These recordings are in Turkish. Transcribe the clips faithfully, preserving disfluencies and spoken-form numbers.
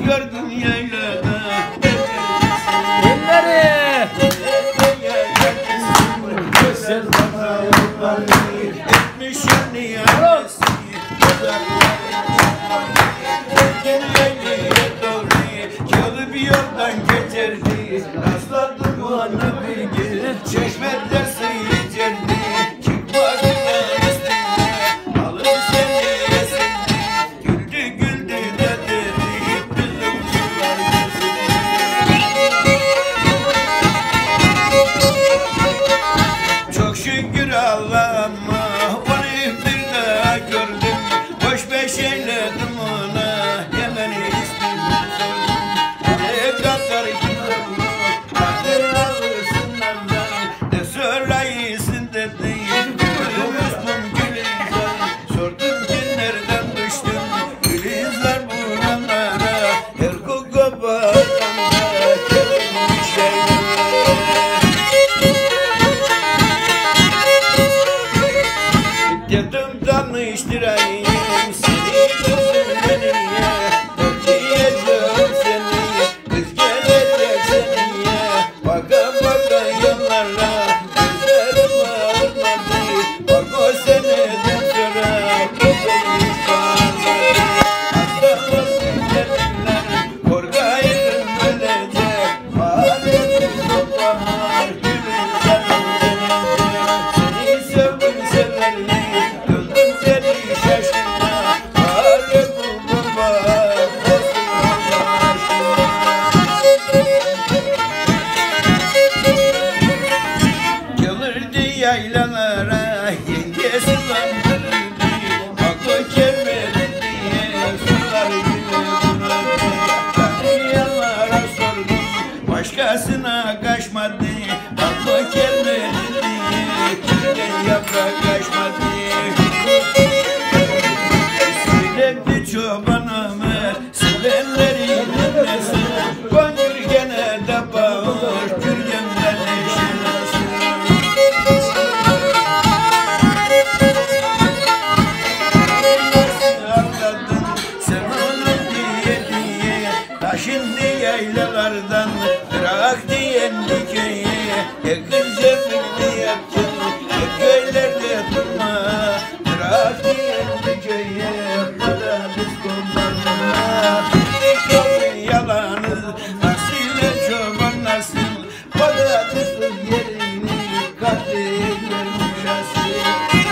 gördüm yaylada. Elleri etmiş yani annesi. Yine doğru çalıp yoldan geçerdi. Rastladım ona bir gün çeşmeler seyircerdi. Çıkmadı üstüne alır seni yesindi. Güldü güldü de dedi bizim çocuklar çok şükür Allah'ıma onu bir daha gördüm. Boş beş eyledim ona yemeni ismini sordum. Ne kadar güzel kadir alırsın benden de söyleyesin dedi. Müslüm Gülizar sordum ki nereden düştüm. Gülizar buralara her koku bağlamda gelmiş şeyler. Dedim tanıştırayım seni kızım benimle. Öpeceğim seni kız gelecek seninle. Baka baka yollarla gözlerim ağırmadı. Bak o seneden sonra kızılmış bağırmadı. Hastalar güzeller korkayım ölecek. Bağırıp sonbahar gülümler gelecek. Seni sevdim severler. Yaylalara yengesi landırdı. Aklı gelmedi diye sular gibi dururdu. Tanıyanlara sordum başkasına kaçmadı. Aklı gelmedi diye kirden yaprak kaçmadı. Söyledi çoban Ömer sevenleri dinlesin. Koyur gene de bağır kürgemden eşinesin. Şimdi yaylalardan bırak diyendi köye. Yakın cebimde yaptın köylerde durma. Bırak diyendi köye para biz kullanma. Dikkat yalanı nasıl çoban nasıl. Patatesin yerini katiller muşası.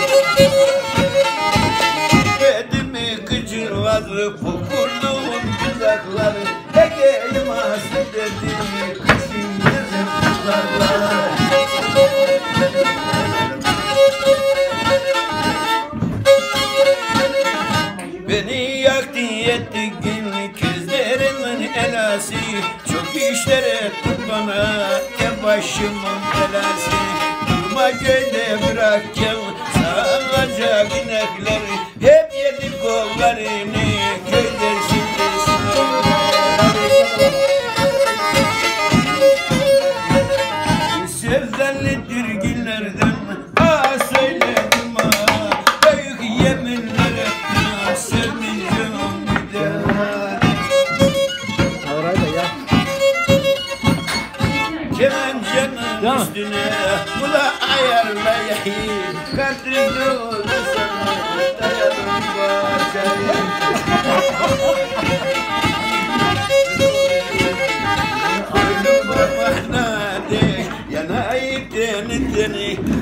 Kedimi gıcırladı pukurluğun tuzakları. Egeyim hasretim kışın yazın kızlarla. Beni yaktı etti gün közlerimin elası. Çok işler ettin bana ya başımın belası. Durma köyde bırakken sağlayacak inekler. Hep yedi kollarını köyde şimdi sevdalidir günlerden ah söyledim ah. Büyük yeminler ettim sevmeyeceğim bir daha. Kemencenin üstüne bula ayarlayayım. Kadrini oldu sana dayanım parçayı. Koydum babana de yanayı deni deni.